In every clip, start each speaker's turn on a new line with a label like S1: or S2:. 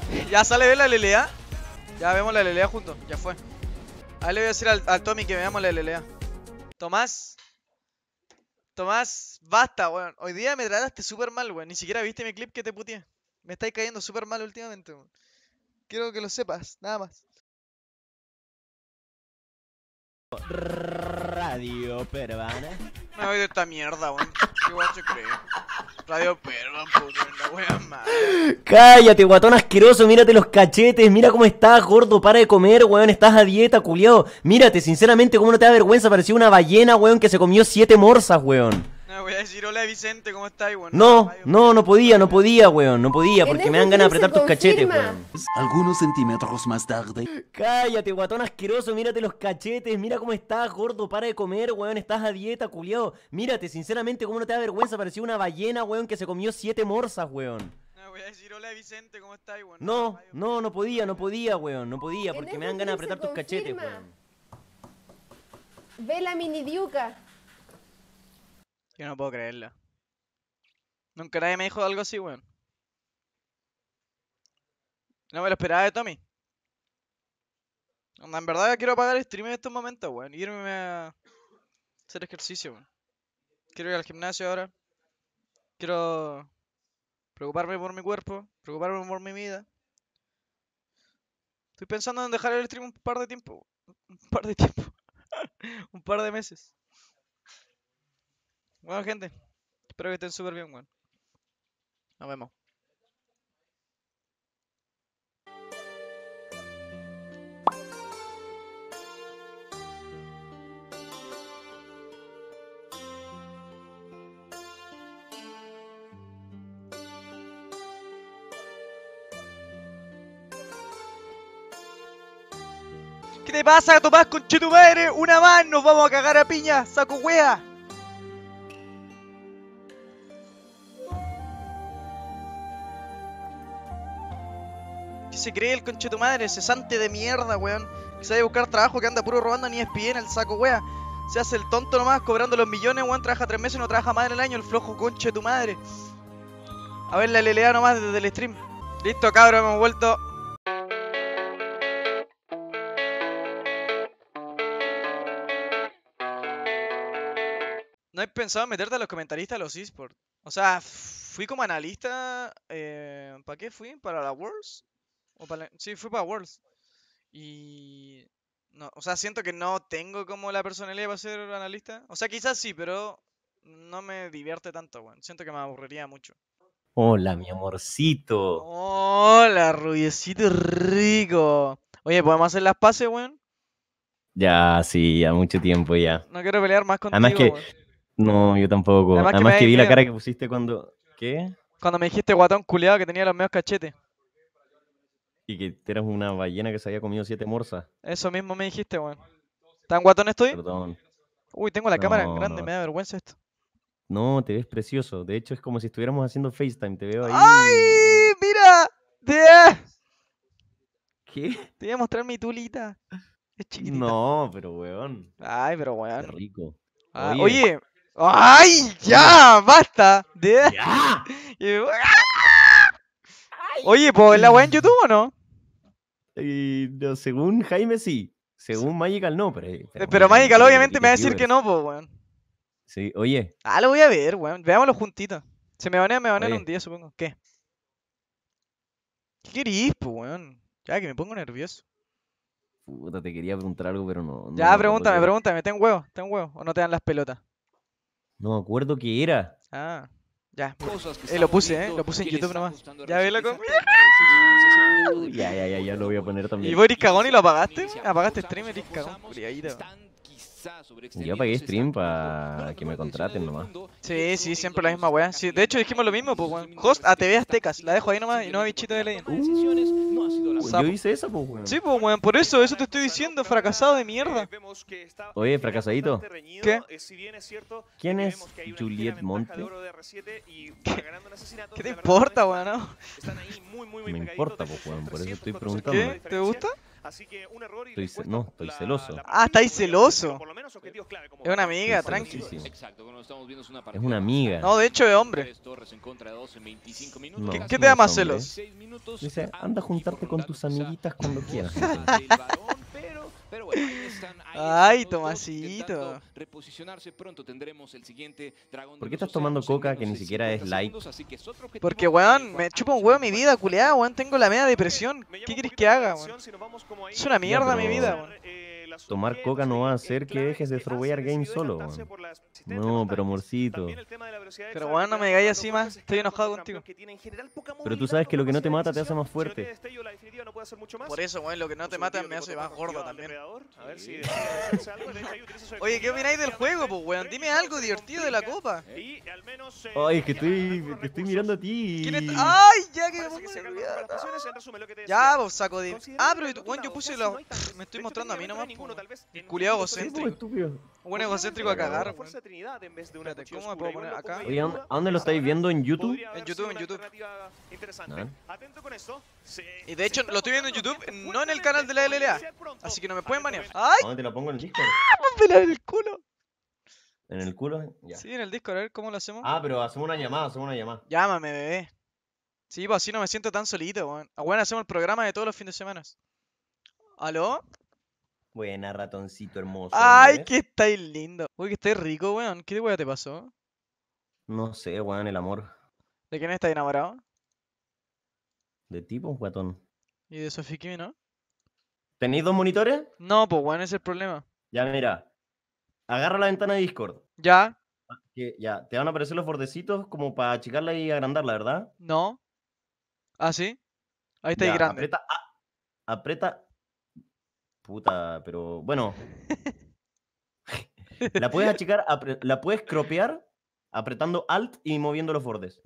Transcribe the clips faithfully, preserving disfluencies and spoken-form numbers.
S1: Ya sale ver la L L A. Ya vemos la L L A juntos. Ya fue. Ahí le voy a decir al, al Tommy que veamos la L L A. Tomás. Tomás, basta, weón. Hoy día me trataste súper mal, weón. Ni siquiera viste mi clip que te puteé. Me estáis cayendo súper mal últimamente, weón. Quiero que lo sepas, nada más.
S2: Radio Peruana.
S1: Me voy de esta mierda, weón. ¿Qué weón se cree? Radio Peruana, po, weón. La wea madre.
S2: Cállate, guatón asqueroso, mírate los cachetes, mira cómo estás, gordo, para de comer, weón, estás a dieta, culiao. Mírate, sinceramente, cómo no te da vergüenza, parecía una ballena, weón, que se comió siete morsas, weón.
S1: No, voy a decir hola Vicente, ¿cómo estáis, weón?
S2: No, no, no podía, no podía, weón, no podía, porque me dan ganas de apretar tus cachetes, weón.
S3: Algunos centímetros más tarde.
S2: Cállate, guatón asqueroso, mírate los cachetes, mira cómo estás, gordo, para de comer, weón, estás a dieta, culiao. Mírate, sinceramente, cómo no te da vergüenza, parecía una ballena, weón, que se comió siete morsas, weón.
S1: No, voy a decir hola Vicente, ¿cómo estáis, weón?
S2: No, no, no podía, no podía, weón, no podía, porque me dan ganas de apretar tus cachetes, weón.
S4: Ve la mini diuca.
S1: Yo no puedo creerlo. Nunca nadie me dijo algo así, weón. No me lo esperaba de Tommy. En verdad quiero apagar el stream en estos momentos, weón. Y irme a hacer ejercicio, weón. Quiero ir al gimnasio ahora. Quiero preocuparme por mi cuerpo. Preocuparme por mi vida. Estoy pensando en dejar el stream un par de tiempo. Un par de tiempo. Un par de meses. Bueno, gente. Espero que estén súper bien, weón. Nos vemos. ¿Qué te pasa, Tomás, conche tu madre? Una más, nos vamos a cagar a piña, saco wea. ¿Qué se cree el conche tu madre? Cesante de mierda, weón. Que se vaya a buscar trabajo, que anda puro robando ni E S P N, el saco wea. Se hace el tonto nomás, cobrando los millones, weón. Trabaja tres meses y no trabaja más en el año, el flojo conche tu madre. A ver la L L A nomás desde el stream. Listo, cabrón, hemos vuelto. ¿No he pensado en meterte a los comentaristas de los eSports? O sea, fui como analista. Eh, ¿Para qué fui? ¿Para la Worlds? ¿O para la... Sí, fui para Worlds. Y... No, o sea, siento que no tengo como la personalidad para ser analista. O sea, quizás sí, pero no me divierte tanto, weón. Siento que me aburriría mucho.
S2: Hola, mi amorcito.
S1: Hola, rubiecito rico. Oye, ¿podemos hacer las paces, weón?
S2: Ya, sí, ya mucho tiempo ya.
S1: No quiero pelear más contigo,
S2: Además que...
S1: weón.
S2: No, yo tampoco.
S1: Además que
S2: Además
S1: me-
S2: que vi la
S1: mira.
S2: cara que pusiste cuando... ¿Qué?
S1: Cuando me dijiste guatón culiado que tenía los medios cachetes.
S2: Y que eras una ballena que se había comido siete morsas.
S1: Eso mismo me dijiste, weón. ¿Tan guatón estoy?
S2: Perdón.
S1: Uy, tengo la cámara en
S2: No,
S1: grande,
S2: no.
S1: me da vergüenza esto.
S2: No, te ves precioso. De hecho, es como si estuviéramos haciendo FaceTime. Te veo ahí.
S1: ¡Ay! ¡Mira! ¡Te,
S2: ¿Qué?
S1: te voy a mostrar mi tulita. Es chiquitita.
S2: No, pero weón.
S1: Ay, pero
S2: Qué
S1: weón.
S2: rico.
S1: Ah,
S2: Oye.
S1: oye. ¡Ay! ¡Ya! ¡Basta! De...
S2: ¡Ya!
S1: Y- Oye, ¿pues la weá en YouTube o no?
S2: Eh, no, según Jaime, sí. Según Magical, no. Pero,
S1: Pero, pero Magical obviamente me va a decir que no, pues, weón.
S2: Sí, oye.
S1: Ah, lo voy a ver, weón. Veámoslo juntitos. Se me banea, me banean
S2: Oye.
S1: un día, supongo. ¿Qué? ¿Qué querís, pues, weón? Ya, que me pongo nervioso.
S2: Puta, te quería preguntar algo, pero no. no
S1: Ya,
S2: me
S1: pregúntame,
S2: acuerdo
S1: pregúntame. ¿Ten huevo? ¿Ten huevo? ¿O no te dan las pelotas?
S2: qué- No me acuerdo qué era.
S1: Ah, ya.
S5: Cosas que
S1: Eh, lo
S5: estamos
S1: puse, eh.
S5: viendo
S1: Lo puse en
S5: que le
S1: YouTube
S5: está
S1: nomás.
S5: gustando a
S1: Ya ve,
S5: Racing.
S1: loco.
S5: Esa toma de decisiones, ese momento de
S2: Ya, ya, ya, ya lo voy a poner
S1: ¿Y
S2: también.
S1: vos eres cagón y lo apagaste?
S5: Iniciamos,
S1: ¿Apagaste
S5: pausamos,
S1: stream, eres cagón?
S5: pausamos,
S1: Culiadito.
S5: están quizá
S2: Yo
S5: sobreextendidos,
S2: apagué
S5: están
S2: stream
S5: jugando
S2: para
S5: con la
S2: que me
S5: mejor
S2: contraten
S5: intención del
S2: nomás.
S5: mundo,
S1: Sí,
S5: y
S1: sí,
S5: eso
S1: siempre
S5: no
S1: la misma weá. Sí, de hecho dijimos lo mismo, pues, weón. Host a T V Aztecas. La dejo ahí nomás y no bichito de ley.
S2: Uh,
S1: Sapo.
S2: yo hice eso, pues, weón.
S1: Sí, pues, weón. Por eso, eso te estoy diciendo, fracasado de mierda.
S2: Oye, fracasadito.
S1: ¿Qué?
S2: ¿Quién es Juliet Monte?
S1: ¿Qué te importa, weón? No?
S2: Me importa, pues, weón. Por eso estoy
S1: ¿Qué?
S2: preguntando.
S1: ¿Te gusta?
S4: Así que un error y
S2: Estoy
S4: les
S2: ce-
S4: cuesta
S2: no, estoy
S4: la-
S2: celoso.
S4: la
S1: Ah, estáis
S4: partida,
S1: celoso.
S4: pero por lo menos objetivos clave, como
S1: Es una amiga,
S2: Estoy
S1: tranqui.
S2: celosísimo.
S5: Exacto, como lo estamos viendo es una
S2: Es
S5: partida
S2: una amiga.
S1: No, de hecho es hombre.
S5: Tres Torres en contra de dos en veinticinco
S2: No,
S5: minutos.
S1: ¿Qué,
S2: eso
S1: qué
S2: no
S1: te da
S2: es
S1: más
S2: hombre.
S1: celos?
S5: seis minutos,
S2: Dice,
S5: ambos
S2: anda a juntarte
S5: equipos
S2: con tus
S5: rondando
S2: amiguitas cuando
S5: quizá
S2: quieras.
S5: goza del varón, pero, pero bueno, ahí están, ahí
S1: Ay,
S5: están los dos
S1: Tomasito.
S5: intentando reposicionarse. Pronto tendremos el siguiente dragón
S2: ¿Por
S5: de
S2: qué
S5: los
S2: estás tomando
S5: océanos en
S2: coca
S5: menos
S2: que ni
S5: de
S2: siquiera es
S5: cincuenta
S2: light?
S5: segundos, así que es otro objetivo
S1: Porque, weón,
S5: que
S1: me
S5: va
S1: chupa
S5: a
S1: un huevo mi
S5: conseguir.
S1: vida, culiada, weón. Tengo la media depresión.
S4: Me llama
S1: ¿Qué
S4: un
S1: querés
S4: poquito
S1: que
S4: la
S1: haga,
S4: atención
S1: weón?
S4: si nos vamos como ahí.
S1: Es una mierda mi
S2: pero-
S1: vida, weón.
S4: Eh, las
S2: Tomar
S4: objetos
S2: coca no
S4: ahí,
S2: va a
S4: el
S2: hacer que
S4: clave
S2: dejes de
S4: es
S2: throwear
S4: hacer
S2: game
S4: decidido
S2: solo,
S4: adaptarse
S2: weón.
S4: por la asistencia
S2: No,
S4: de los
S2: pero
S4: tanques.
S2: amorcito.
S4: También el tema de la velocidad
S1: Pero,
S4: extra
S1: weón, no
S4: que
S1: me
S4: te da
S1: digáis
S4: cuando
S1: así más.
S4: golpes
S1: Estoy
S4: escalan
S1: enojado
S4: contra un
S1: contigo.
S4: campeón que tiene en general poca
S2: Pero tú
S4: movilidad
S2: sabes
S4: con
S2: que lo que no te
S4: capacidad de
S2: mata te hace
S4: decisión.
S2: más
S4: Si no
S2: fuerte.
S4: tiene destello, la definitiva no puede hacer mucho más.
S1: Por eso, weón, lo que no
S4: Su
S1: te mata
S4: objetivo
S1: me
S4: de
S1: hace
S4: Cotopaxi
S1: más gordo
S4: al
S1: también.
S4: depredador. A ver si decide hacerse algo. De hecho, ahí utiliza su
S1: Oye, ¿qué
S4: efectividad,
S1: opináis del juego,
S4: efectivamente,
S1: pues, weón?
S4: tres
S1: Dime
S4: minutos
S1: algo
S4: se
S1: divertido de la
S4: complica.
S1: copa.
S4: Y al menos, eh,
S2: Ay, es que
S4: ya
S2: estoy,
S4: algunos
S2: te estoy
S4: recursos
S2: mirando a ti.
S1: ¿Quién está? ¡Ay! Ya que me
S4: parece
S1: pongo
S4: que se calman
S1: nervioso.
S4: las pasiones. En resumen, lo que te
S1: Ya,
S4: decía.
S1: vos saco de.
S4: Considerando
S1: Ah,
S4: que
S1: pero
S4: al otro
S1: weón, yo
S4: lado
S1: puse
S4: casi
S1: los.
S4: no hay tanques.
S1: Me estoy
S4: De hecho,
S1: mostrando a mí
S4: técnicamente no
S1: nomás,
S4: hay ninguno,
S1: po.
S4: tal vez en
S1: Culiao
S4: un
S2: Sí,
S1: egocéntrico.
S2: pues, estúpido.
S1: Un
S4: Posiblemente
S1: egocéntrico a
S4: una
S1: cagar,
S4: fuerza
S1: weón.
S4: Trinidad en vez de una
S1: Espérate,
S4: cuchilla
S1: ¿cómo me
S4: oscura.
S1: puedo
S4: Igual
S1: poner
S4: lo
S1: acá?
S4: pongo ahí
S2: Oye, ¿a
S4: en
S2: dónde-
S4: duda.
S2: a dónde lo estáis viendo? ¿En YouTube?
S4: Podría haber
S1: En YouTube,
S4: sido
S1: en
S4: una
S1: YouTube.
S4: alternativa interesante.
S2: Ah.
S4: Atento con esto. Se-
S1: Y de hecho,
S4: se está
S1: lo estoy viendo en
S4: tocando
S1: YouTube,
S4: bien
S1: no en el canal de la L L A.
S4: iniciar pronto.
S1: Así que no me pueden
S4: Atento
S1: banear.
S4: con-
S1: ¡Ay!
S2: ¿A dónde te lo pongo en el Discord?
S1: ¡Me pelar el culo!
S2: ¿En el culo? Ya.
S1: Sí, en el Discord, a ver cómo lo hacemos.
S2: Ah, pero hacemos una llamada, hacemos una llamada.
S1: Llámame, bebé. Sí, pues así no me siento tan solito, weón. Ah, weón, hacemos el programa de todos los fines de semana. ¿Aló?
S2: Buena, ratoncito hermoso.
S1: ¡Ay,
S2: ¿ves?
S1: que estáis lindo! Uy, que estáis rico, weón. ¿Qué weón te pasó?
S2: No sé, weón, el amor.
S1: ¿De quién estás enamorado?
S2: De tipo, guatón.
S1: ¿Y de Sofía Kimi, no?
S2: ¿Tenéis dos monitores?
S1: No, pues weón, ese es el problema.
S2: Ya, mira. Agarra la ventana de Discord.
S1: ¿Ya?
S2: Que ya, te van a aparecer los bordecitos como para achicarla y agrandarla, ¿verdad?
S1: ¿No? ¿Ah, sí? Ahí está ahí
S2: Ya,
S1: grande.
S2: Aprieta A. Aprieta. Puta, pero bueno. La puedes achicar, apre- la puedes cropear apretando Alt y moviendo los bordes.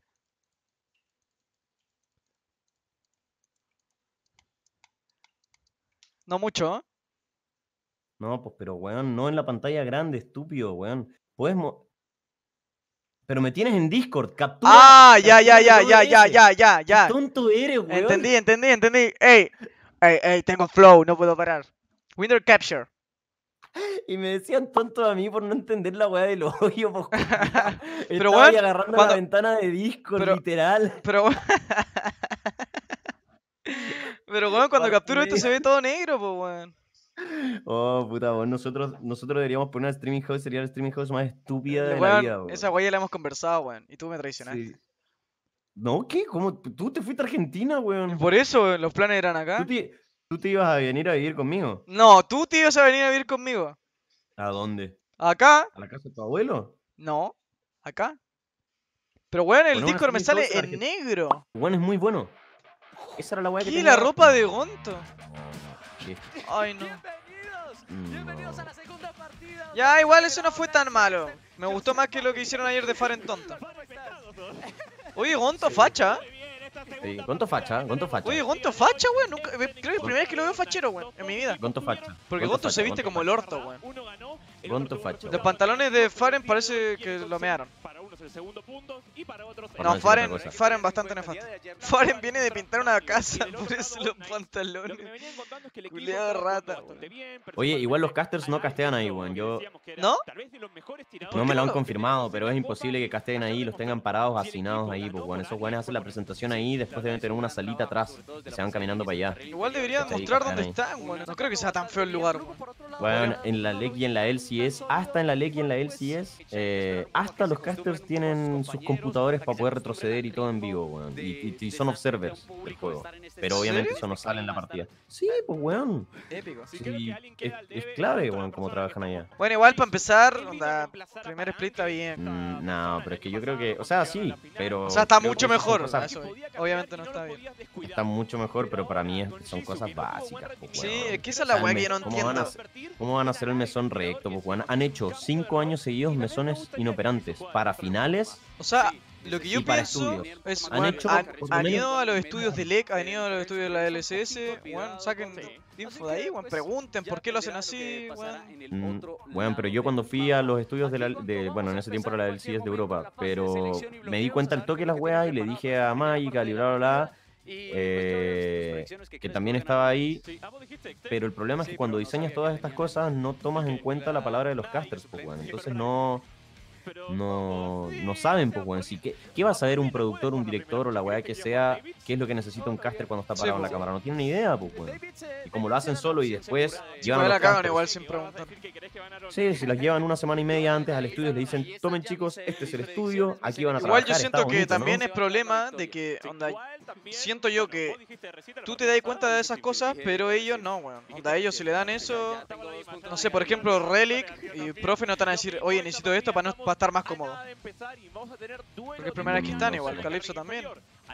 S1: No mucho, ¿eh?
S2: No, pues, pero weón, no en la pantalla grande, estúpido, weón. Puedes mo- Pero me tienes en Discord, captura.
S1: ¡Ah! Ya, ya,
S2: captura
S1: ya,
S2: todo
S1: ya, ya,
S2: ese.
S1: ya, ya,
S2: Qué
S1: ya.
S2: tonto eres, weón.
S1: Entendí, entendí, entendí. ¡Ey! ¡Ey, ey! Tengo flow, no puedo parar. Window Capture.
S2: Y me decían tonto a mí por no entender la weá del hoyo, pues, culiao.
S1: Pero,
S2: Estaba ahí
S1: weón,
S2: agarrando
S1: cuando-
S2: la ventana de Discord,
S1: pero-
S2: literal.
S1: Pero, pero weón, cuando
S2: Parte
S1: capturo esto
S2: media.
S1: se ve todo negro, pues weón.
S2: Oh, puta, weón, nosotros, nosotros deberíamos poner una streaming house, sería la streaming house más estúpida de la
S1: Weón,
S2: vida, weón.
S1: esa guaya la hemos conversado, weón. Y tú me traicionaste.
S2: Sí. No, ¿qué? ¿Cómo? Tú te fuiste a Argentina,
S1: Y
S2: weón.
S1: por eso weón, los planes eran acá.
S2: ¿Tú te, tú te ibas a venir a vivir conmigo.
S1: No, tú te ibas a venir a vivir conmigo.
S2: ¿A dónde?
S1: ¿Acá?
S2: ¿A la casa de tu abuelo?
S1: No. ¿Acá? Pero weón, el
S2: Ponemos una
S1: Discord me
S2: streaming
S1: sale
S2: house en
S1: en negro.
S2: Weón, es muy bueno. Esa era la weá que
S1: ¿Qué?
S2: tenía.
S1: La ropa de Gonto.
S2: ¿Qué?
S1: Ay, no.
S2: No.
S1: Ya, igual eso no fue tan malo. Me gustó más que lo que hicieron ayer de Faren Tonta. Oye, Gonto facha.
S2: Sí, Gonto facha, Gonto facha.
S1: Oye, Gonto facha, weón. Nunca- Creo que es la primera vez que lo veo fachero, weón, en mi vida.
S2: Gonto facha.
S1: Porque Gonto se viste como el orto, weón.
S2: Gonto facha.
S1: Los pantalones de Faren parece que lo mearon.
S4: Para unos el segundo punto y para otros
S2: Por
S1: No,
S2: decir otra
S1: Faren,
S2: cosa.
S1: Faren bastante nefasto. Faren viene de pintar una casa, por eso los
S4: Lo que me
S1: pantalones.
S4: venían contando es que el equipo
S1: Culeado
S4: estaba
S1: rata,
S4: jugando bastante bien,
S2: Oye, igual los
S4: personalmente,
S2: casters no castean ahí, weón. Yo
S4: decíamos que era
S1: ¿No?
S4: tal vez de los mejores tiradores
S2: no me lo han
S1: no?
S2: confirmado, pero es imposible que casteen ahí y los tengan parados, hacinados ahí, pues bueno, esos weones hacen la presentación ahí y después deben tener una salita atrás y se van caminando para allá.
S1: Igual deberían
S2: Sí,
S1: mostrar
S2: castean
S1: dónde
S2: ahí.
S1: están, weón. No creo que sea tan feo el lugar, weón.
S2: Bueno, en la L E C y en la L C S, hasta en la L E C y en la L C S, eh, hasta los casters tienen sus computadores para poder retroceder y todo en vivo, weón. Y, y- y son observers del juego. Pero obviamente eso no sale en la partida. Sí, pues weón.
S1: Épico.
S2: Sí, es, es clave, weón, cómo trabajan allá.
S1: Bueno, igual para empezar, onda, primer split está bien.
S2: Mm, no, pero es que yo creo que, o sea, sí, pero...
S1: O sea, está
S2: creo
S1: mucho
S2: que esas son
S1: mejor.
S2: cosas-
S1: a eso voy. Obviamente no está bien.
S2: Está mucho mejor, pero para mí es- son cosas básicas, pues,
S1: Sí,
S2: weón.
S1: es que esa es la
S2: O sea,
S1: weá
S2: el
S1: que yo no
S2: mes- ¿cómo van a
S1: entiendo.
S2: hacer- ¿Cómo van a hacer el mesón recto, pues, weón? Han hecho cinco años seguidos mesones inoperantes para finales.
S1: O sea, lo que yo
S2: Y para
S1: pienso
S2: estudios.
S1: es,
S2: Han
S1: weón,
S2: hecho
S1: han,
S2: por lo
S1: han
S2: menos-
S1: ido a los estudios de L E C, han ido a los estudios de la L C S, weón, saquen info de ahí, weón, pregunten por qué lo hacen así, weón.
S2: Mm, bueno, pero yo cuando fui a los estudios de la, de, bueno, en ese tiempo era la L C S de Europa, pero me di cuenta al toque las weas y le dije a Magical y bla bla bla, eh, que también estaba ahí, pero el problema es que cuando diseñas todas estas cosas no tomas en cuenta la palabra de los casters, pues, weón. Entonces no... No, no saben, pues, weón. Si, ¿qué, ¿Qué va a saber un productor, un director o la weá que sea? ¿Qué es lo que necesita un caster cuando está
S1: Sí,
S2: parado en la
S1: pues.
S2: cámara? No tiene ni idea, pues, weón. Y como lo hacen solo y después llevan a
S1: Igual
S2: los
S1: la cagan
S2: casters.
S1: igual sin preguntar.
S2: Sí, si las llevan una semana y media antes al estudio, le dicen, tomen chicos, este es el estudio, aquí van a trabajar.
S1: Igual yo siento
S2: está
S1: que
S2: bonito,
S1: también
S2: ¿no?
S1: es problema de que, onda, siento yo que tú te das cuenta de esas cosas, pero ellos no, weón. Onda, ellos si le dan eso, no sé, por ejemplo, Relic y Profe no están a decir, oye, necesito esto para, no, para estar más cómodo. Porque es primera vez que están igual, Calypso también.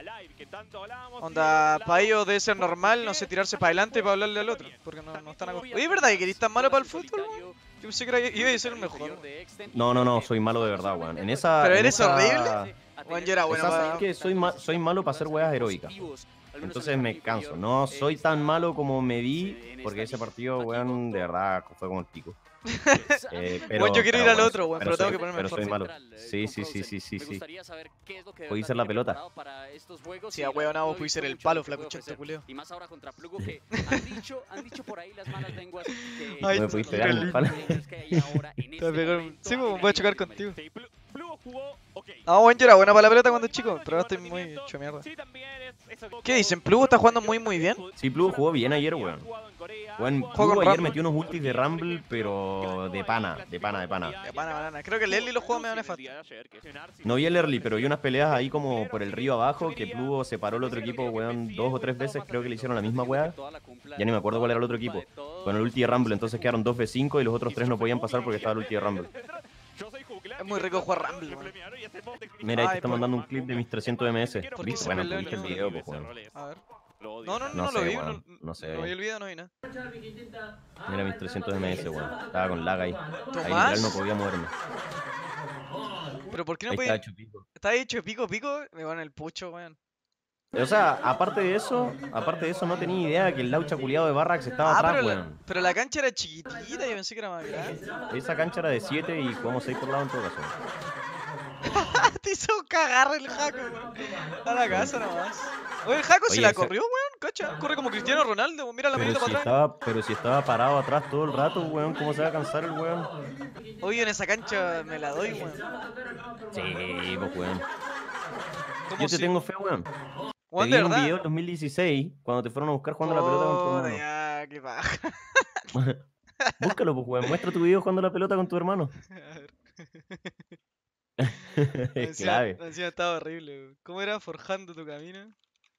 S1: Onda, para ellos debe ser normal, no sé, tirarse para adelante para hablarle al otro. Porque no, no están acostumbrados. Oye, ¿es verdad que querís tan malo para el fútbol, weón? Yo pensé que era- iba a ser el mejor.
S2: No, no, no, soy malo de verdad, weón. En esa...
S1: ¿Pero
S2: en
S1: eres
S2: esa-
S1: horrible? Weón, yo era bueno
S2: esa,
S1: para...
S2: ¿sabes qué? Soy, ma- soy malo para hacer weas heroicas. Entonces me canso. No soy tan malo como me vi, porque ese partido, weón, de verdad fue como el pico. Eh, pero,
S1: Weón, yo quiero
S2: pero,
S1: ir al
S2: weón,
S1: otro, weón,
S2: pero
S1: pero tengo
S2: soy-
S1: que ponerme
S2: Pero
S1: en
S2: soy
S1: forma.
S2: malo. Sí, sí, sí, sí, sí, sí.
S6: Puedes
S2: Podéis ser la pelota.
S1: Sí, a weón, vos podéis ser el palo, flacuchento, culeo.
S6: Y más ahora contra Plugo, que han dicho, han dicho por ahí las malas lenguas que
S1: Ay,
S2: No me podéis pegar en el palo.
S6: que hay ahora en
S1: Te
S6: este
S1: voy a pegar un-
S6: momento
S1: sí,
S6: a
S1: pues,
S6: nivel
S1: voy a chocar
S6: mundial.
S1: contigo.
S4: Sí, Plu- Plugo jugó, ok.
S1: Ah, weón, yo era bueno para la pelota cuando chico, pero ahora estoy muy hecho mierda.
S4: Sí, también es- es-
S1: ¿Qué dicen? ¿Plugo está jugando muy, muy bien?
S2: Sí, Plugo jugó bien ayer, weón. Weón,
S1: Juego
S2: Plugo
S1: con
S2: ayer
S1: Rumble.
S2: metió unos ultis de Rumble, pero de pana, de pana, de pana.
S1: De pana, banana. Creo que el Leslie lo juega medio nefasto.
S2: No vi el early, pero vi unas peleas ahí como por el río abajo, que Plugo separó el otro equipo, weón, dos o tres veces, creo que le hicieron la misma weá. Ya ni me acuerdo cuál era el otro equipo. Con el ulti de Rumble, entonces quedaron dos ve cinco y los otros tres no podían pasar porque estaba el ulti de Rumble.
S1: Es muy rico jugar Rumble, weón.
S2: Mira, ahí te
S1: Ay,
S2: está
S1: por-
S2: mandando un clip de mis trescientos M S.
S1: ¿Por qué
S2: ¿Viste?
S1: se
S2: Bueno,
S1: peleó
S2: tuviste el
S1: el-
S2: video, pues, weón.
S1: A ver. No, no, no,
S2: No
S1: no lo
S2: sé,
S1: vi.
S2: weón,
S1: No,
S2: no sé.
S1: no vi el video, no vi nada.
S2: Mira mis trescientos M S, weón. Estaba con lag ahí. Ahí
S1: ¿Tomás?
S2: literal no podía moverme.
S1: Pero ¿por qué no
S2: Ahí
S1: podía?
S2: está hecho pico.
S1: ¿Está hecho pico pico? Me van el pucho, weón.
S2: O sea, aparte de eso, aparte de eso, no tenía idea que el laucha culiado de Barracks estaba
S1: Ah,
S2: atrás,
S1: pero la,
S2: weón.
S1: pero la cancha era chiquitita, yo pensé que era más grande.
S2: Esa cancha era de siete y jugamos seis por lado en todo caso.
S1: Te hizo cagar el Jaco, weón. A la casa nomás. Oye, el Jaco se
S2: Oye,
S1: la
S2: ese-
S1: corrió, weón, cacha. Corre como Cristiano Ronaldo, mira la
S2: Pero
S1: manita
S2: si,
S1: para atrás.
S2: estaba, pero si estaba parado atrás todo el rato, weón, ¿cómo se va a cansar el weón?
S1: Oye, en esa cancha me la doy, weón.
S2: Sí, pues weón.
S1: ¿Cómo
S2: Yo te
S1: si-
S2: tengo fe, weón. Te
S1: Weón,
S2: vi
S1: de
S2: en un
S1: verdad.
S2: video en dos mil dieciséis, cuando te fueron a buscar jugando la pelota con tu
S1: Puta,
S2: hermano.
S1: ya, qué paja.
S2: Búscalo, pues weón, muestra tu video jugando la pelota con tu hermano.
S1: A ver.
S2: Es
S1: Encima-
S2: clave.
S1: Encima estaba horrible, weón. ¿Cómo era forjando tu camino?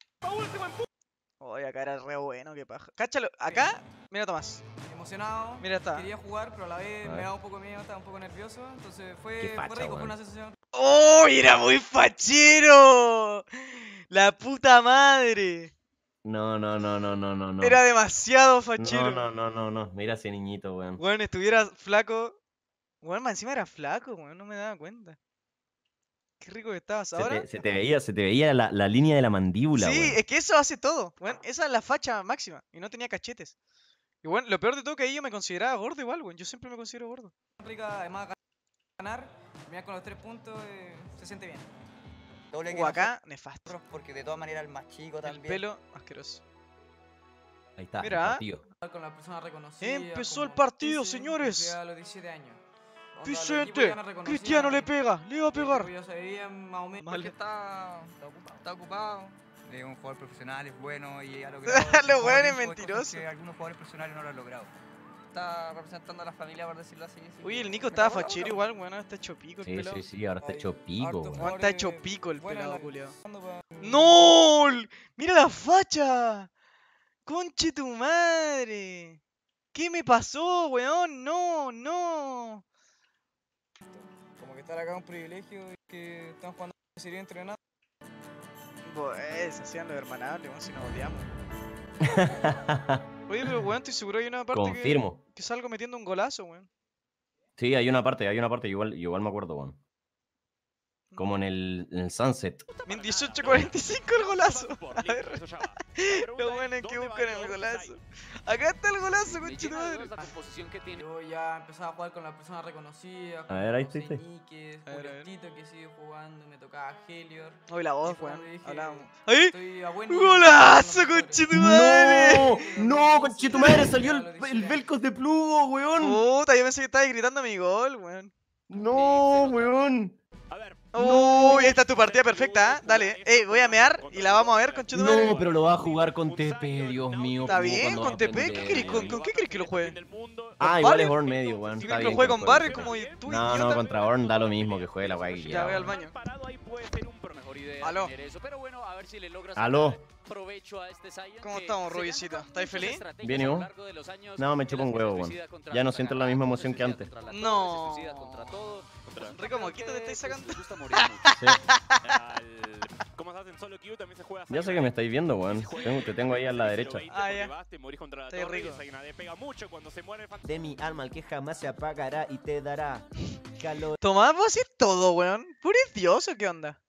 S1: Oye, acá era re bueno, qué paja. Cáchalo, acá, mira Tomás.
S7: Emocionado,
S1: Mira esta.
S7: quería jugar, pero a la vez
S2: A
S7: me
S2: ver.
S7: daba un poco de miedo, estaba un poco nervioso, entonces fue,
S2: Qué
S7: fue
S2: facha,
S7: rico, fue
S2: weón.
S7: una sensación.
S1: ¡Oh, era muy fachero! ¡La puta madre!
S2: No, no, no, no, no, no, no.
S1: Era demasiado fachero.
S2: No, no, no, no, no. Mira ese niñito, weón.
S1: Weón, estuviera flaco. Weón, más encima era flaco, weón, no me daba cuenta. Qué rico que estabas
S2: Se
S1: ahora.
S2: te, se te veía, se te veía la, la línea de la mandíbula,
S1: Sí,
S2: weón.
S1: es que eso hace todo. Weón, esa es la facha máxima. Y no tenía cachetes. Y bueno, lo peor de todo que ahí yo me consideraba gordo igual, weón. Yo siempre me considero gordo.
S7: Rica, además ganar, terminar con los tres puntos, eh, se siente bien.
S8: Doble que
S1: O acá, nefasto.
S8: nosotros, porque de todas maneras el más chico
S1: El
S8: también.
S1: pelo asqueroso.
S2: Ahí está,
S1: Mira.
S2: el partido.
S7: Con las personas reconocidas.
S1: Empezó el
S7: como
S1: partido,
S7: Pise,
S1: señores.
S7: cumplía los diecisiete años. Onda, los equipos
S1: Vicente,
S7: ya me reconocían,
S1: Cristiano le pega, le va a
S7: los equipos
S1: pegar.
S7: ya se veían más o menos.
S1: Mal.
S8: Porque está, está ocupado. Está ocupado. Es un jugador profesional, es bueno y ha logrado.
S1: Los
S8: un
S1: weones
S8: tipo de cosas
S1: mentirosos.
S8: que algunos jugadores profesionales no lo han logrado. Está representando a la familia, por decirlo así. así
S1: Uy,
S8: que
S1: el Nico
S8: me
S1: estaba
S8: cago en la
S1: fachero
S8: bola.
S1: igual, weón. Está hecho pico el
S2: Sí,
S1: pelado.
S2: sí, sí, ahora está hecho pico,
S7: Harto
S2: weón.
S1: Weón, está hecho
S7: jugadores
S1: pico el
S7: buenos en
S1: pelado,
S7: la-
S1: culiao.
S7: jugando pa-
S1: ¡No! ¡Mira la facha! ¡Conche tu madre! ¿Qué me pasó, weón? ¡No, no!
S7: Como que estar acá es un privilegio y que estamos jugando a seguir entrenando.
S1: Pues, se hacían lo hermanable, weón, si nos odiamos. Oye, pero weón, estoy seguro hay una parte que,
S2: Confirmo.
S1: que salgo metiendo un golazo, weón.
S2: Sí, hay una parte, hay una parte, igual, igual me acuerdo, weón. Como en el, en el Sunset.
S1: Min dieciocho cuarenta y cinco el golazo. A ver,
S4: Listo, eso ya va.
S1: lo bueno es que buscan el golazo. Acá está el golazo, conchetumadre.
S6: La composición que tiene.
S7: Yo ya empezaba a jugar con las personas reconocidas.
S2: A ver, ahí
S7: como
S2: está, ahí está.
S7: Señiques,
S1: A ver, a ver.
S7: Julietito que sigue jugando, me tocaba Helior.
S1: Hoy la voz,
S7: Y fue
S1: weón.
S7: donde dije,
S1: Hablábamos. ¡Ahí!
S7: Estoy a buen nivel
S1: ¡Golazo,
S7: con los mejores.
S1: conchetumadre!
S2: ¡No! ¡No, conchetumadre! Salió el, el Velcos de Plugo, weón.
S1: Puta, yo pensé que estabas gritando mi gol, weón.
S2: No, weón.
S4: A ver.
S1: Uy, esta es tu partida perfecta, ¿eh? Dale. Eh, voy a mear y la vamos a ver, conchetumadre.
S2: No, pero lo va a jugar con T P, Dios mío.
S1: Está
S2: Plugo,
S1: bien,
S2: cuando
S1: con
S2: va a
S1: T P, ¿qué
S2: aprender.
S1: querés? ¿Con, con qué crees que lo juegue?
S2: Ah, igual es Horn medio, weón.
S1: ¿Qué
S2: Está
S1: crees que lo
S2: bien
S1: juegue
S2: que
S1: con
S2: juegue.
S1: Barry como tú,
S2: No, no,
S1: idiota?
S2: contra Horn da lo mismo que juegue la weá que
S1: Ya
S2: quiera,
S1: voy al
S2: weón.
S1: baño.
S4: Parado ahí puede ser un pro-
S6: Mejor idea
S1: Aló.
S6: tener eso, pero bueno, a ver si le logras
S2: Aló.
S6: sacar provecho a este Zion.
S1: ¿Cómo
S6: que
S1: estamos,
S6: se le han
S1: Rubiecito?
S6: sacado
S1: ¿Estáis
S6: muchas
S1: feliz?
S6: estrategias
S2: Bien, ¿y
S6: a lo
S2: vos?
S6: largo de los años,
S2: No, me
S6: de
S2: chupa
S6: las
S2: un
S6: que
S2: huevo,
S6: se
S2: weón.
S6: suicida contra
S2: Ya no
S6: los
S2: siento la misma emoción que
S6: Acamas,
S2: antes.
S6: se suicida contra la
S1: No.
S6: torre, se suicida contra todo.
S1: Rico
S6: Creo
S1: moquito te
S6: que,
S1: estáis
S6: pues,
S1: sacando.
S6: les gusta morir mucho.
S2: Sí.
S4: Al- ¿Cómo estás en solo queue? También se juega
S2: Ya sé que me estáis viendo, weón. Tengo, te tengo ahí a la derecha.
S1: Ah, ya.
S4: Te morís contra la
S1: Está
S4: torre y
S1: rico.
S4: esa Inade pega mucho cuando se muere el fan-
S9: De mi alma el que jamás se apagará y te dará calor.
S1: Tomás, vos hacés todo, weón. ¿Puro Dios o qué onda?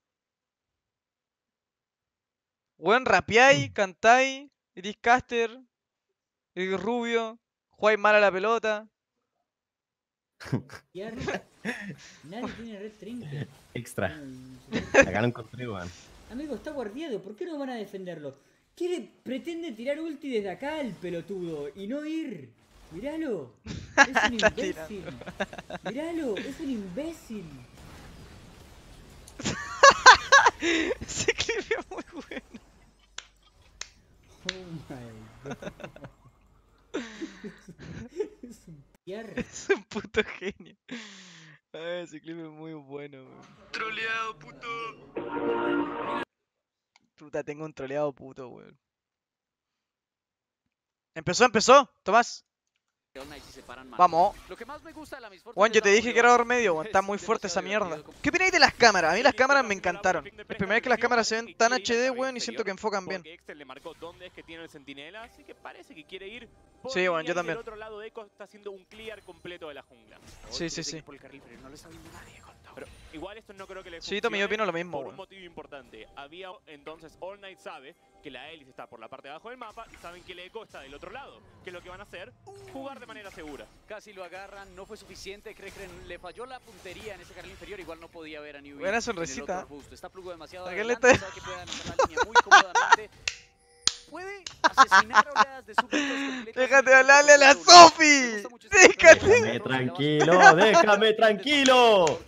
S1: Weón, rapeáis, cantáis, eres caster, eres rubio, jugáis mal a la pelota.
S10: Nadie tiene red trinket.
S2: Extra.
S10: Mm,
S2: Acá lo encontré, weón.
S10: Amigo, está guardiado, ¿por qué no van a defenderlo? Quiere, pretende tirar ulti desde acá el pelotudo y no ir. Míralo. Es un
S1: Está
S10: imbécil. Míralo, es un imbécil.
S1: Ese clip es muy bueno.
S10: Oh my god. Es un piar.
S1: Es un puto genio. Ay, ese clip es muy bueno, weón. Troleado, puto. Puta, tengo un troleado puto, weón. Empezó, empezó, Tomás.
S6: Knights se separan mal.
S1: Vamos.
S6: Lo que más me gusta de la Miss Fortune
S1: Juan,
S6: es
S1: yo
S6: la
S1: te dije que era
S6: movida.
S1: hor medio, weón. Está
S6: Es
S1: muy fuerte esa
S6: demasiado
S1: mierda.
S6: divertido.
S1: ¿Qué opináis de las cámaras? A mí las cámaras me encantaron. El primero es que las cámaras se ven tan H D, weón, y siento que enfocan bien.
S4: Porque Excel le marcó dónde es que tiene el sentinela, así que parece que quiere ir por
S1: Sí, bueno,
S4: línea,
S1: yo
S4: y
S1: también.
S4: del otro lado Echo está haciendo un clear completo de la jungla.
S1: Sí, sí, sí.
S4: Por el carril, pero no lo está viendo nadie, Gonto. Pero igual esto no creo que le
S1: Sí, Tommy, yo
S4: funcione
S1: opino lo mismo,
S4: por un
S1: weón.
S4: motivo importante. Había entonces All Night sabe que la Elise está por la parte de abajo del mapa y saben que el Echo está del otro lado. ¿Qué es lo que van a hacer? Jugar de manera segura.
S6: Casi lo agarran, no fue suficiente, cree que le falló la puntería en ese carril inferior, igual no podía ver a Newbie.
S1: Buena
S6: en el
S1: sonrisita.
S6: otro boost. Está Plugo demasiado
S1: ¿A qué le
S6: adelante,
S1: está-
S6: sabe que puede anotar la línea muy cómodamente. Puede asesinar oleadas de súbditos completos.
S1: Déjate hablarle a la Sofi. Déjate.
S2: Déjame tranquilo, déjame tranquilo.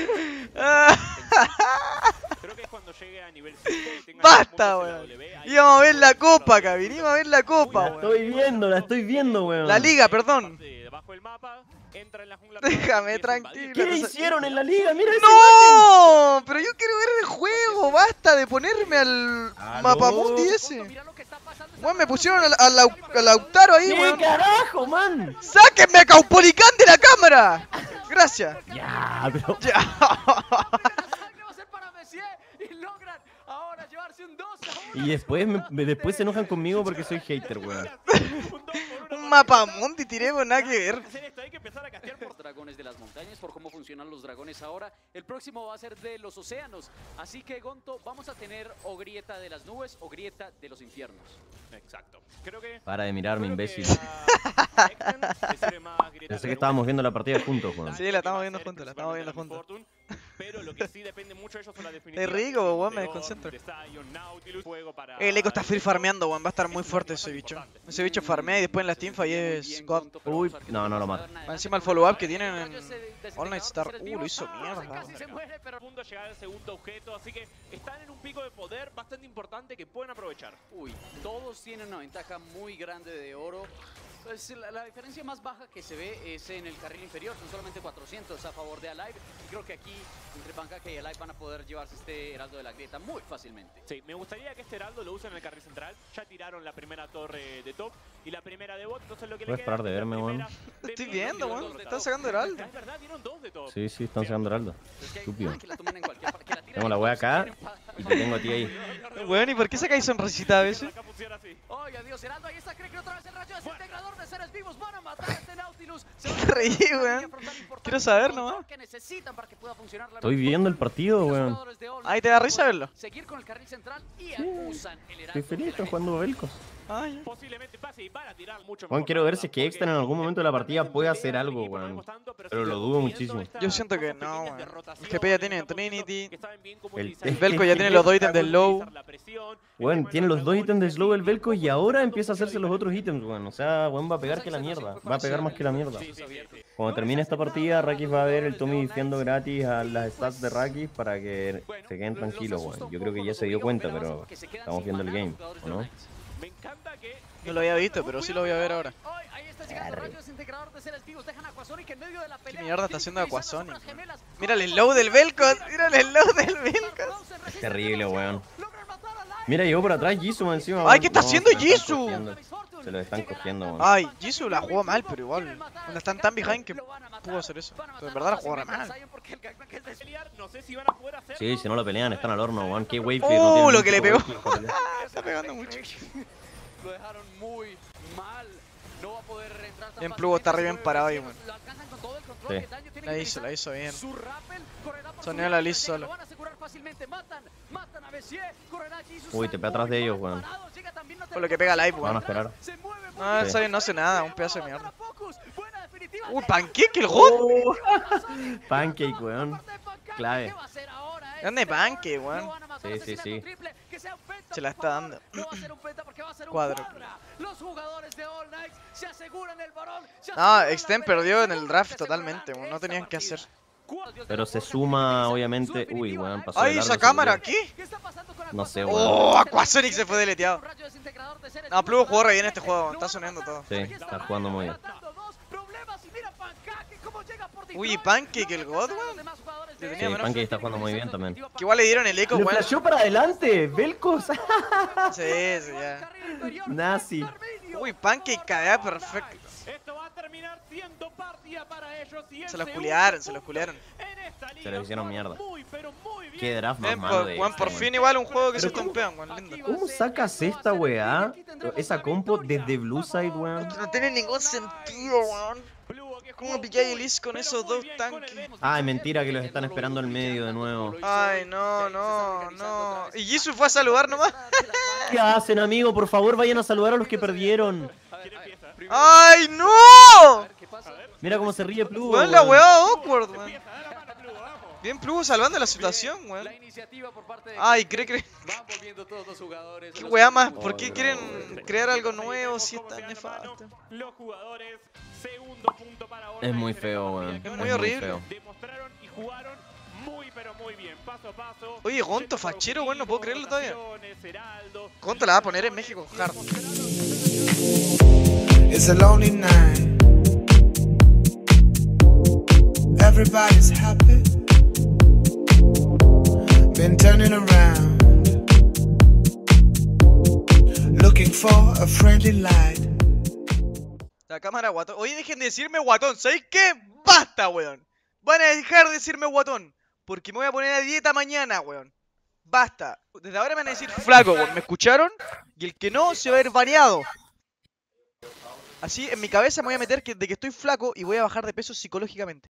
S4: Creo que es cuando llegue a nivel cinco y tenga
S1: Basta,
S4: puntos en la
S1: weón.
S4: W, ahí
S1: Íbamos a ver la
S4: puede
S1: copa,
S4: ser
S1: acá. Vinimos a ver la copa,
S2: La
S1: weón.
S2: estoy viendo, la estoy viendo, weón.
S1: La liga, perdón.
S4: parte de debajo del mapa, entra en la jungla.
S1: Déjame
S4: y empieza a invadir.
S1: tranquilo.
S2: ¿Qué hicieron en la liga? Mira esa
S1: ¡No! Pero yo quiero ver el juego. Basta de ponerme al
S2: ¿Aló?
S1: mapamundi ese.
S6: Mira lo que está pasando.
S1: Weón, me pusieron al, al, Lau- al Lautaro ahí,
S2: imagen.
S1: weón.
S2: ¿Qué carajo, man?
S1: ¡Sáquenme a Caupolicán de la cámara! Gracias.
S2: Ya, pero...
S1: Ya.
S6: La sangre va a ser para Messier y logran ahora llevarse un dos a uno.
S2: Y después, me- me- después se enojan conmigo porque soy hater, weón.
S1: Un mapamundi tiré, weón, nada que ver.
S4: Hacer esto, hay que empezar a castear por
S6: Por dragones de las montañas, por cómo funcionan los dragones ahora. El próximo va a ser de los océanos. Así que, Gonto, vamos a tener o grieta de las nubes o grieta de los infiernos.
S4: Exacto. Creo que.
S2: Para de mirarme,
S4: creo que
S2: imbécil.
S4: a Exten le sirve más grieta
S2: Pensé
S4: de
S2: que estábamos
S4: nube.
S2: viendo la partida juntos, weón.
S1: Sí, la estamos
S4: Va a
S1: viendo
S4: ser
S1: juntos, la estamos viendo
S4: principalmente
S1: juntos.
S4: la Miss Fortune, pero lo que sí depende mucho de ellos son las definitivas.
S1: Es rico,
S4: que son
S1: weón, me
S4: de Ornn,
S1: desconcentro.
S4: de Sion, Nautilus, juego para-
S1: El Eco está free farmeando, weón. Va a estar muy
S4: Es
S1: fuerte ese
S4: bastante
S1: bicho.
S4: importante.
S1: Ese bicho farmea y después en las teamfight es God.
S2: Uy, no, no lo mato.
S1: Encima el follow-up que tienen en All Night Star. Uh, lo hizo mierda.
S6: Casi se muere, pero
S4: A punto de llegar al segundo objeto, así que están en un pico de poder bastante importante que pueden aprovechar.
S6: uy, todos tienen una ventaja muy grande de oro. Pues la, la diferencia más baja que se ve es en el carril inferior, son solamente cuatrocientos a favor de Alive. Y creo que aquí, entre Bancaca y Alive, van a poder llevarse este Heraldo de la Grieta muy fácilmente.
S4: Sí, me gustaría que este heraldo lo usen en el carril central. Ya tiraron la primera torre de top y la primera de bot, entonces lo que le
S2: Puedes
S4: queda
S2: parar de
S4: es la
S2: verme, weón.
S4: primera de
S1: Estoy
S4: mid
S1: viendo,
S4: y
S1: weón.
S4: dos de
S1: Están
S4: top.
S1: sacando heraldo.
S4: Es verdad, dieron dos de top.
S2: Sí, sí, están sacando heraldo.
S6: Es que,
S2: Estúpido.
S6: ah, que la tomen en cualquier parte, que la tiren
S2: Tengo la wea acá y te tengo a ti ahí.
S1: Weón, ¿y por qué sacáis sonrisita a veces?
S6: Oye, Dios, Heraldo, ahí está, cree que otra vez el rayo desintegrador de seres vivos. Van a matar a este Nautilus. Se van a
S1: Reí, weón. Quiero saber nomás.
S6: que necesitan para que pueda funcionar la
S2: Estoy viendo el partido, weón.
S1: Ay, ¿te da risa verlo?
S6: Seguir con el carril central y acusan el Heraldo.
S2: Estoy feliz, estoy jugando Belcos.
S1: Ay,
S4: Posiblemente pase y van a tirar mucho
S2: Weón,
S4: mejor
S2: quiero ver
S4: la
S2: si es
S4: verdad,
S2: que Extra en algún momento de la partida puede hacer
S4: porque
S2: algo,
S4: equipo no
S2: weón.
S4: vemos tanto, pero
S2: Pero
S4: sí
S2: lo
S4: estamos
S2: dudo
S4: viendo
S2: muchísimo.
S4: estas
S1: Yo siento que
S4: cosas
S1: no,
S4: pequeñas de
S1: weón.
S4: rotación,
S1: El G P ya tiene
S4: estamos viendo
S1: Trinity.
S4: que saben bien cómo
S2: El-
S4: utilizar
S1: El Velco ya tiene los dos ítems del low.
S4: la presión,
S2: Weón,
S4: el
S2: tiene
S4: tema
S2: los
S4: de
S2: dos
S4: la
S2: ítems de slow el
S4: memoria,
S2: Velcos y ahora empieza a hacerse los otros ítems, weón. O sea, weón va a pegar que la mierda. Va a pegar más que la mierda.
S4: Sí, sí, sí, sí.
S2: Cuando termine esta partida, Rakis va a ver el Tommy diciendo gratis a las stats de Rakis para que se queden tranquilos, weón. Yo creo que ya se dio cuenta, pero estamos viendo el game, ¿o no?
S4: Me encanta que
S1: no lo había visto, pero sí lo voy a ver ahora.
S6: Hoy, ahí está llegando rayo desintegrador de seres vivos. Dejan a Aquasonic en medio de la pelea.
S1: ¿Qué mierda está
S6: Tienen
S1: haciendo
S6: que utilizar las
S1: Aquasonic,
S6: sombras gemelas.
S1: Mírale el low del Velcos. Mírale el low del Velcos.
S2: Es terrible, weón. Mira, llegó por atrás Jisoo encima.
S1: Ay,
S2: weón.
S1: ¿qué está
S2: No,
S1: haciendo
S2: se lo están
S1: Jisoo?
S2: cogiendo. Se lo están cogiendo, weón.
S1: Ay, Jisoo la jugó mal, pero igual. Cuando están tan behind que pudo hacer eso. Pero en verdad la jugó re mal.
S4: no sé si van a poder hacer.
S2: Sí, si no lo pelean, están al horno, weón. Qué wave
S1: Uh, lo que le pegó. Está pegando mucho.
S6: Lo dejaron muy mal. No va a poder entrar tan
S1: Bien, Plugo está re bien
S6: fácilmente.
S1: parado ahí, weón.
S6: Lo alcanzan con todo el control.
S2: Sí.
S6: ¿Qué daño tiene
S1: La
S6: que
S1: hizo, la hizo bien.
S6: Su rappel correrá por
S1: Soneó
S6: su
S1: la
S6: lado,
S1: Liz
S6: llega,
S1: solo.
S6: Lo van a asegurar fácilmente. Matan, matan a Messier. Correrá Jesus.
S2: Uy, te pega atrás de ellos, weón.
S6: Llega también
S1: Por lo que pega live,
S2: Van
S1: weón.
S2: a esperar.
S6: Se mueve muy
S1: No, el
S2: Sí.
S1: Sayo no hace nada, un pedazo de mierda.
S6: Focus. Buena definitiva.
S1: Uy, pancake el God.
S2: Oh, Pancake, weón. Clave.
S6: ¿Qué va a hacer ahora?
S1: Grande Pancake,
S6: Lo
S1: weón.
S6: van a matar,
S2: Sí, sí,
S6: asesinato
S2: sí.
S6: triple, que sea un penta,
S1: Se la
S6: por
S1: está
S6: favor.
S1: dando.
S6: No va a ser un penta porque va a ser un
S1: Cuadro.
S6: cuadra. Los jugadores de All Knights se aseguran el varón. se
S1: No,
S6: aseguran la
S1: Extend
S6: pelea,
S1: perdió en el
S6: seguros
S1: draft
S6: que asegurarán
S1: totalmente, weón. No
S6: esta
S1: tenían que
S6: partida.
S1: hacer.
S2: Pero se suma, obviamente. Uy, weón, pasó de
S1: Ay,
S2: largo
S1: esa
S2: ese
S1: cámara
S2: video.
S1: aquí.
S6: ¿Qué está pasando con
S2: No sé,
S6: Aquasonic?
S2: weón.
S1: Oh, Aquasonic se fue deleteado.
S6: Rayo desintegrador de seres
S1: No,
S6: vivos,
S1: Plugo jugó re
S6: lo
S1: bien este
S6: van a
S1: juego,
S6: matar,
S1: está
S6: lo van a
S1: sonando
S6: matar.
S1: todo.
S2: Sí,
S6: Aquí
S2: está jugando muy bien.
S6: tratando dos problemas y mira Pancake cómo llega por
S1: Uy,
S6: Detroit.
S1: Pancake, el
S6: No
S1: God,
S6: alcanzan
S1: weón.
S6: los demás jugadores de
S1: Le
S6: él.
S1: tenía
S2: Sí,
S1: menos
S2: Pancake está jugando muy bien también.
S1: Que igual le dieron el eco,
S2: ¡Le
S1: weón.
S2: flashó para adelante! ¡Velcos!
S1: Sí, sí, ya.
S2: Nazi.
S1: Uy, Pancake cadea perfecto.
S4: Esto va a terminar siendo partida para ellos y el
S1: Se los
S4: segundo
S1: culiaron, se los
S4: punto
S1: culiaron.
S4: en esta liga.
S2: Se los hicieron
S4: Jugaron
S2: mierda.
S4: muy, pero muy bien.
S2: Qué draft más
S1: Bien,
S2: malo
S1: por,
S2: de
S1: weón,
S2: este,
S1: por
S2: weón.
S1: fin igual un juego que se
S2: Pero ¿cómo-
S1: campeón, weón, lindo.
S2: ¿Cómo sacas esta weá? Esa compo desde Blue Side, weón.
S1: No tiene ningún sentido, weón.
S4: Plugo que
S1: ¿Cómo
S4: jugó
S1: picáis
S4: muy,
S1: el Liz con
S4: pero
S1: esos
S4: muy
S1: dos
S4: bien con el
S1: tanques?
S4: Venus.
S2: Ay, mentira que los están esperando al medio de nuevo.
S1: Ay, no, no, no. Y Jisoo fue a saludar nomás.
S2: ¿Qué hacen, amigo? Por favor, vayan a saludar a los que perdieron.
S4: ¿Quién empieza?
S1: ¡Ay, no!
S2: Mira cómo se ríe Plugo.
S1: Weón, la
S2: weón.
S1: weá awkward, weón.
S4: Empieza, da la mano, Plugo, vamos.
S1: Bien, Plugo salvando la situación, weón.
S6: La iniciativa por parte de
S1: Ay, cree que.
S6: van volviendo todos los jugadores.
S1: ¿Qué
S6: Los
S1: weá
S6: que-
S1: más? ¿Por
S2: Oh,
S1: qué
S2: no,
S1: quieren
S2: weón.
S1: crear algo
S4: Ahí
S1: nuevo
S4: vemos
S1: si es
S4: cómo
S1: tan
S4: se dan la mano
S1: nefasto?
S4: Los jugadores, segundo punto para All
S2: Es muy
S4: Knights en
S2: feo,
S4: esta
S2: weón.
S4: partida.
S1: Es muy horrible.
S2: feo.
S4: Demostraron y jugaron muy, pero muy bien, paso a paso.
S1: Oye, Gonto,
S4: Yendo por
S1: fachero, weón, no puedo creerlo todavía.
S4: rotaciones, Heraldo,
S1: Gonto la va a poner en México, hard.
S11: It's a lonely night. Everybody's happy. Been turning around. Looking for a friendly light.
S1: La cámara guatón. Oye, dejen de decirme guatón. ¿Sabéis qué? ¡Basta, weón! Van a dejar de decirme guatón. Porque me voy a poner a dieta mañana, weón. Basta. Desde ahora me van a decir flaco, weón. ¿Me escucharon? Y el que no se va a ver baneado. Así en mi cabeza me voy a meter que, de que estoy flaco y voy a bajar de peso psicológicamente.